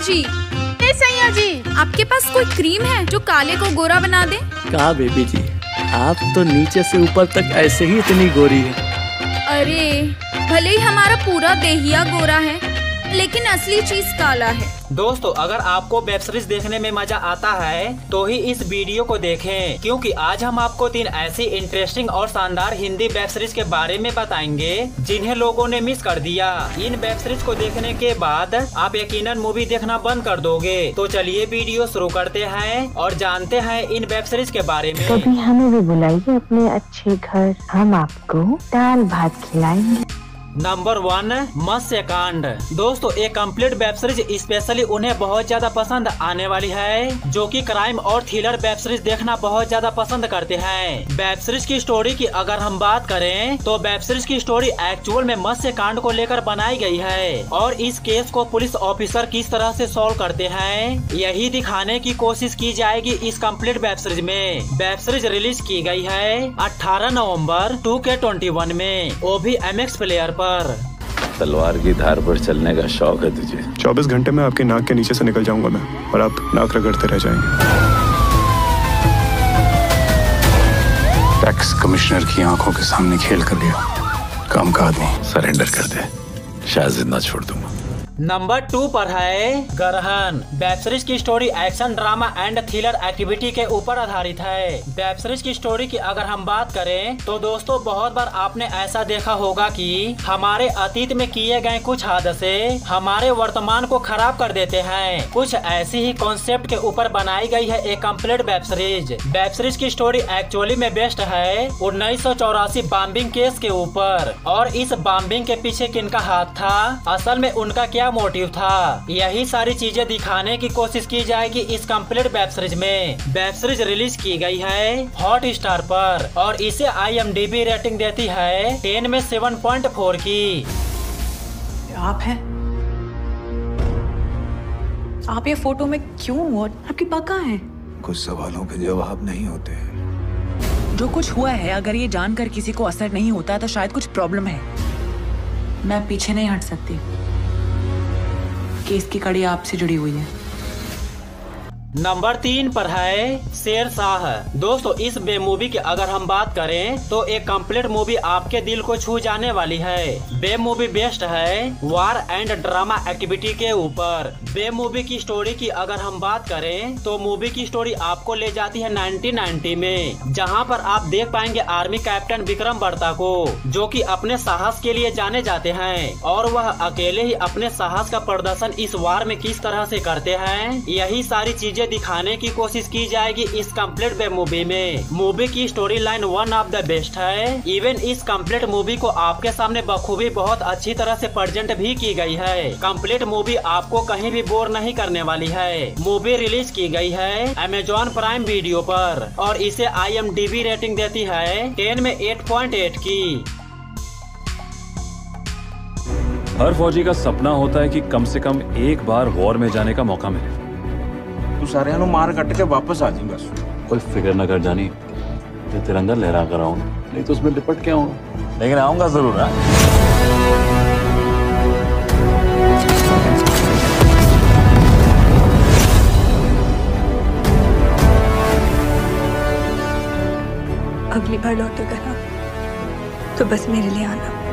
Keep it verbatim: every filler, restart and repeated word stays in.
जी। ए सैया जी, आपके पास कोई क्रीम है जो काले को गोरा बना दे? कहा बेबी जी, आप तो नीचे से ऊपर तक ऐसे ही इतनी गोरी है। अरे भले ही हमारा पूरा देहिया गोरा है, लेकिन असली चीज काला है। दोस्तों, अगर आपको वेब सीरीज देखने में मजा आता है तो ही इस वीडियो को देखें, क्योंकि आज हम आपको तीन ऐसी इंटरेस्टिंग और शानदार हिंदी वेब सीरीज के बारे में बताएंगे जिन्हें लोगों ने मिस कर दिया। इन वेब सीरीज को देखने के बाद आप यकीनन मूवी देखना बंद कर दोगे। तो चलिए वीडियो शुरू करते हैं और जानते हैं इन वेब सीरीज के बारे में। कभी हमें भी बुलाइए अपने अच्छे घर, हम आपको दाल भात खिलाएंगे। नंबर वन, मत्स्य कांड। दोस्तों, एक कंप्लीट वेब सीरीज स्पेशली उन्हें बहुत ज्यादा पसंद आने वाली है जो कि क्राइम और थ्रिलर वेब सीरीज देखना बहुत ज्यादा पसंद करते हैं। वेब सीरीज की स्टोरी की अगर हम बात करें तो वेब सीरीज की स्टोरी एक्चुअल में मत्स्य कांड को लेकर बनाई गई है और इस केस को पुलिस ऑफिसर किस तरह से सॉल्व करते हैं यही दिखाने की कोशिश की जाएगी इस कंप्लीट वेब सीरीज में। वेब सीरीज रिलीज की गई है अठारह नवम्बर टू के ट्वेंटी वन में, वो भी एम एक्स प्लेयर पर। तलवार की धार पर चलने का शौक है तुझे? चौबीस घंटे में आपके नाक के नीचे से निकल जाऊंगा मैं और आप नाक रगड़ते रह जाएंगे। टैक्स कमिश्नर की आंखों के सामने खेल कर लिया। काम का आदमी सरेंडर कर दे, शायद जिंदा छोड़ दूंगा। नंबर टू पर है गरहन। वेब सीरीज की story action, drama and thriller activity के ऊपर आधारित है। वेब सीरीज की स्टोरी की अगर हम बात करें तो दोस्तों, बहुत बार आपने ऐसा देखा होगा कि हमारे अतीत में किए गए कुछ हादसे हमारे वर्तमान को खराब कर देते हैं। कुछ ऐसी ही कॉन्सेप्ट के ऊपर बनाई गई है एक complete web series. Web series की स्टोरी एक्चुअली में बेस्ड है उन्नीस सौ चौरासी बॉम्बिंग केस के ऊपर, और इस बॉम्बिंग के पीछे किनका हाथ था, असल में उनका क्या मोटिव था, यही सारी चीजें दिखाने की कोशिश की जाएगी इस कंप्लीट वेब सीरीज में। वेब सीरीज रिलीज की गई है हॉट स्टार पर और इसे I M D B rating देती है टेन में सेवन पॉइंट फोर की। आप हैं? आप ये फोटो में क्यों हो? आपकी पापा कहाँ हैं? कुछ सवालों के जवाब नहीं होते हैं। जो कुछ हुआ है, अगर ये जानकर किसी को असर नहीं होता तो शायद कुछ प्रॉब्लम है। मैं पीछे नहीं हट सकती। केस की कड़ी आपसे जुड़ी हुई है। नंबर तीन पर है शेरशाह। दोस्तों, इस बे मूवी की अगर हम बात करें तो एक कंप्लीट मूवी आपके दिल को छू जाने वाली है। बे मूवी बेस्ड है वार एंड ड्रामा एक्टिविटी के ऊपर। बे मूवी की स्टोरी की अगर हम बात करें तो मूवी की स्टोरी आपको ले जाती है नाइनटीन नाइंटी में, जहां पर आप देख पाएंगे आर्मी कैप्टन विक्रम बर्ता को, जो कि अपने साहस के लिए जाने जाते हैं और वह अकेले ही अपने साहस का प्रदर्शन इस वार में किस तरह से करते हैं, यही सारी चीजें दिखाने की कोशिश की जाएगी इस कंप्लीट वेब मूवी में। मूवी की story line one of the best है। इवन इस कंप्लीट मूवी को आपके सामने बखूबी बहुत अच्छी तरह से प्रेजेंट भी की गई है। कंप्लीट मूवी आपको कहीं भी बोर नहीं करने वाली है। मूवी रिलीज की गई है अमेजॉन प्राइम वीडियो पर और इसे I M D B rating देती है टेन में एट पॉइंट एट की। हर फौजी का सपना होता है कि कम से कम एक बार वॉर में जाने का मौका मिले। तू सारे मार कट के वापस आ जाएगा। कोई फिक्र न कर जानी, मैं तिरंगा लहरा कर आऊंगा, नहीं तो उसमें लिपट के आऊंगा, लेकिन आऊंगा जरूर। है अगली बार लौटेगा ना तो बस मेरे लिए आना।